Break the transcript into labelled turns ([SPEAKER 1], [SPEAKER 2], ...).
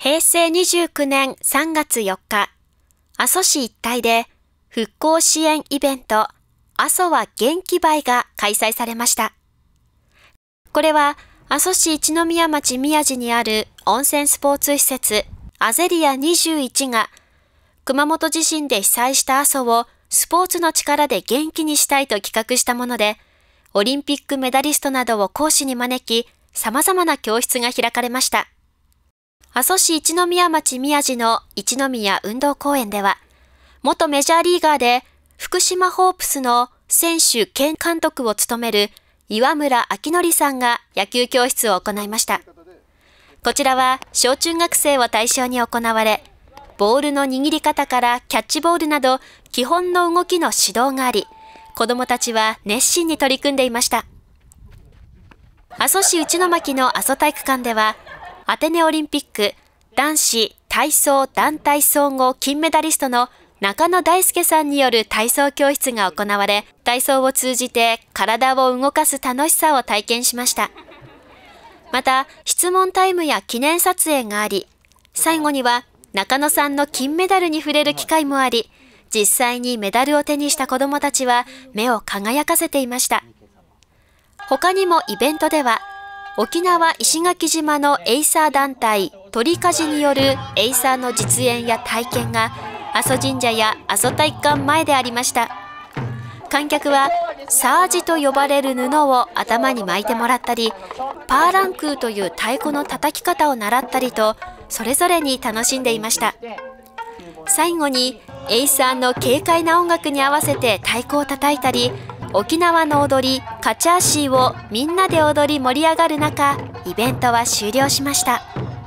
[SPEAKER 1] 平成29年3月4日、阿蘇市一帯で復興支援イベント、阿蘇は元気杯が開催されました。これは阿蘇市一宮町宮地にある温泉スポーツ施設アゼリア21が熊本地震で被災した阿蘇をスポーツの力で元気にしたいと企画したもので、オリンピックメダリストなどを講師に招き、様々な教室が開かれました。阿蘇市一宮町宮地の一宮運動公園では、元メジャーリーガーで福島ホープスの選手兼監督を務める岩村明則さんが野球教室を行いました。こちらは小中学生を対象に行われ、ボールの握り方からキャッチボールなど基本の動きの指導があり、子どもたちは熱心に取り組んでいました。阿蘇市内牧の阿蘇体育館では、アテネオリンピック男子体操団体総合金メダリストの中野大輔さんによる体操教室が行われ、体操を通じて体を動かす楽しさを体験しました。また、質問タイムや記念撮影があり、最後には中野さんの金メダルに触れる機会もあり、実際にメダルを手にした子どもたちは目を輝かせていました。他にもイベントでは、沖縄石垣島のエイサー団体鳥鍛冶によるエイサーの実演や体験が阿蘇神社や阿蘇体育館前でありました。観客はサージと呼ばれる布を頭に巻いてもらったり、パーランクーという太鼓の叩き方を習ったりと、それぞれに楽しんでいました。最後にエイサーの軽快な音楽に合わせて太鼓を叩いたり、沖縄の踊りカチャーシーをみんなで踊り盛り上がる中、イベントは終了しました。